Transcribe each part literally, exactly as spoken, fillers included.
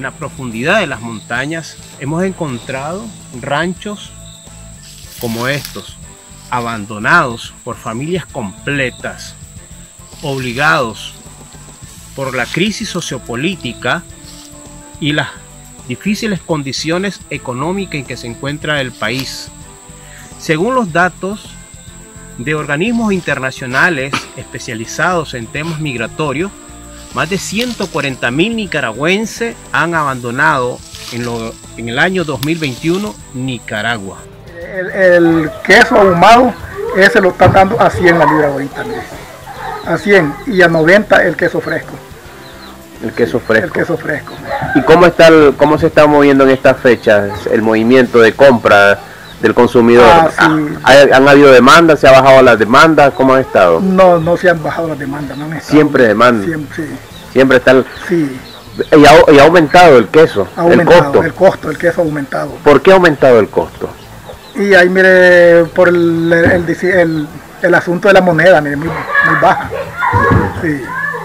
en la profundidad de las montañas, hemos encontrado ranchos como estos, abandonados por familias completas, obligados por la crisis sociopolítica y las difíciles condiciones económicas en que se encuentra el país. Según los datos de organismos internacionales especializados en temas migratorios, más de ciento cuarenta mil nicaragüenses han abandonado en, lo, en el año dos mil veintiuno Nicaragua. El, el queso ahumado, ese lo está dando a cien la libra ahorita, mire. A cien y a noventa el queso fresco. El queso fresco. El queso fresco. ¿Y cómo está el, cómo se está moviendo en estas fechas el movimiento de compra del consumidor? Ah, sí. ¿Ha, ¿Han habido demandas? ¿Se ha bajado la demanda? ¿Cómo ha estado? No, no se han bajado las demandas. No han estado. Siempre demanda. Siempre, sí. Siempre está el... Sí. Y ha, y ha aumentado el queso, Ha aumentado, el costo. El costo, el queso ha aumentado. ¿Por qué ha aumentado el costo? Y ahí mire, por el, el, el, el asunto de la moneda, mire, muy, muy baja. Sí.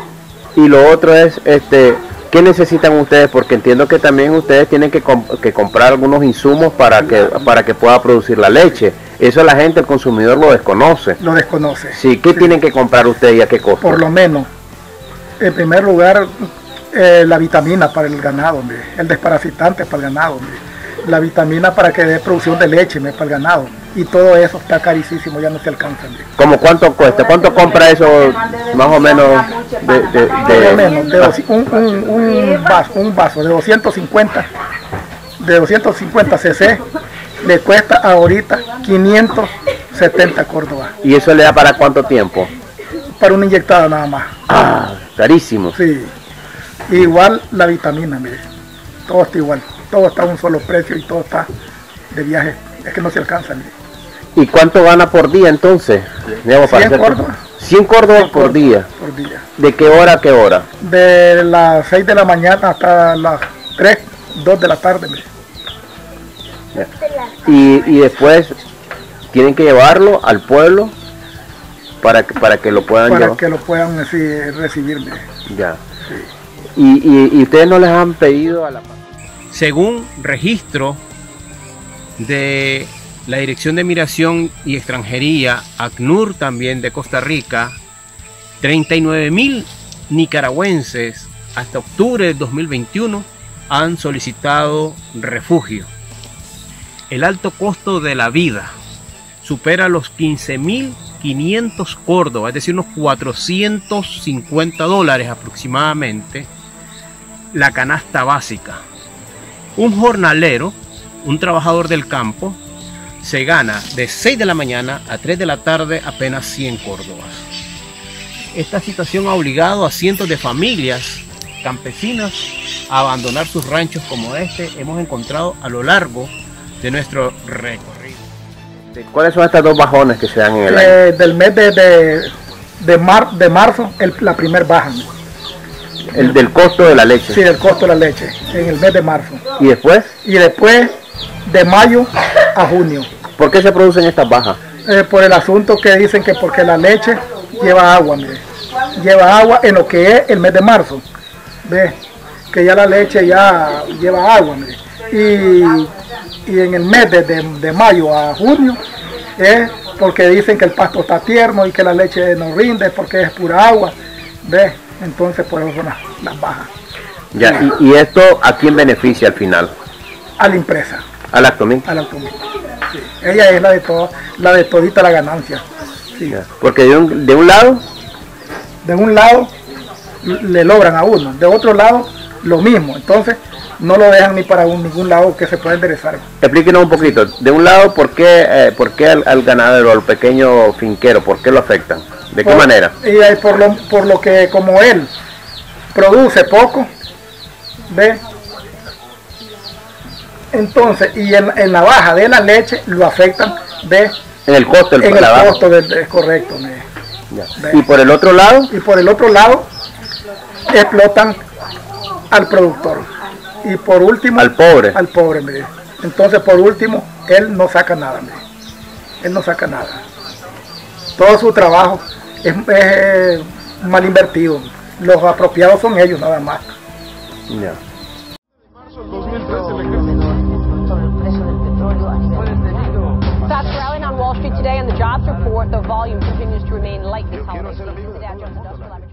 Y lo otro es, este, ¿qué necesitan ustedes? Porque entiendo que también ustedes tienen que, comp que comprar algunos insumos para que, para que pueda producir la leche. Eso la gente, el consumidor lo desconoce. Lo desconoce. Sí, ¿qué sí. tienen que comprar ustedes y a qué costo? Por lo menos, en primer lugar, eh, la vitamina para el ganado, hombre, el desparasitante para el ganado, hombre, la vitamina para que dé producción de leche, hombre, para el ganado. Y todo eso está carísimo, ya no se alcanza. Hombre. ¿Cómo cuánto cuesta? ¿Cuánto compra eso más o menos? De, de, de, más o menos, de un, un, un, vaso, un vaso de doscientos cincuenta, de doscientos cincuenta cc, le cuesta ahorita quinientos setenta Córdoba. ¿Y eso le da para cuánto tiempo? Para una inyectada nada más. Ah, carísimo. Sí. Igual la vitamina, mire. Todo está igual. Todo está a un solo precio y todo está de viaje. Es que no se alcanza, mire. ¿Y cuánto gana por día entonces? cien Córdobas. cien Córdobas por día. Por día. ¿De qué hora a qué hora? De las seis de la mañana hasta las tres, dos de la tarde, mire. Y, y después tienen que llevarlo al pueblo para que, para que lo puedan para llevar. que lo puedan sí, recibir, mire. Ya. Sí. Y, y, y ustedes no les han pedido a la... Según registro de la Dirección de Migración y Extranjería, ACNUR también de Costa Rica, treinta y nueve mil nicaragüenses hasta octubre del dos mil veintiuno han solicitado refugio. El alto costo de la vida supera los quince mil quinientos Córdobas, es decir, unos cuatrocientos cincuenta dólares aproximadamente, la canasta básica. Un jornalero, un trabajador del campo, se gana de seis de la mañana a tres de la tarde apenas cien Córdobas. Esta situación ha obligado a cientos de familias campesinas a abandonar sus ranchos como este hemos encontrado a lo largo de nuestro recorrido. ¿Cuáles son estas dos bajones que se dan en el eh, año? Del mes de, de, de, mar, de marzo, el, la primer baja. El del costo de la leche. Sí, del costo de la leche, en el mes de marzo. ¿Y después? Y después, de mayo a junio. ¿Por qué se producen estas bajas? Eh, por el asunto que dicen que porque la leche lleva agua, mire. Lleva agua en lo que es el mes de marzo. ¿Ve? Que ya la leche ya lleva agua, mire. Y, y en el mes de, de, de mayo a junio es porque dicen que el pasto está tierno y que la leche no rinde porque es pura agua. ¿Ve? Entonces por eso son las, las bajas. Ya, y, y esto ¿a quién beneficia al final? A la empresa. ¿A la Actomín? A la Actomín. Sí. Ella es la de todo, la de todita la ganancia. Sí. Ya. Porque de un, de un lado, de un lado le logran a uno, de otro lado lo mismo. Entonces no lo dejan ni para un, ningún lado que se pueda enderezar. Explíquenos un poquito. De un lado, ¿por qué, eh, por qué al, al ganadero, al pequeño finquero, por qué lo afectan? ¿De por, qué manera? Y por lo, por lo que como él produce poco, ¿ve? Entonces, y en, en la baja de la leche lo afectan, ¿ve? En el costo del En el la costo del, es correcto, ¿ve? Ya. Y por el otro lado, y por el otro lado explotan al productor. Y por último, al pobre. Al pobre, mire. Entonces, por último, él no saca nada, mire. Él no saca nada. Todo su trabajo es, es mal invertido. Los apropiados son ellos nada más. Ya. sobre el precio del petróleo a nivel mundial. Stocks rallying on Wall Street today on the jobs report. The volume continues to remain light this holiday season. The Dow Jones Industrial Average.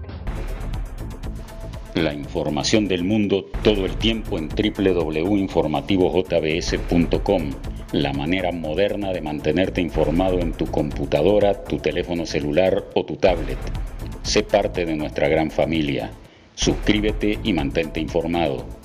La información del mundo todo el tiempo en doble u doble u doble u punto informativo j b s punto com. La manera moderna de mantenerte informado en tu computadora, tu teléfono celular o tu tablet. Sé parte de nuestra gran familia. Suscríbete y mantente informado.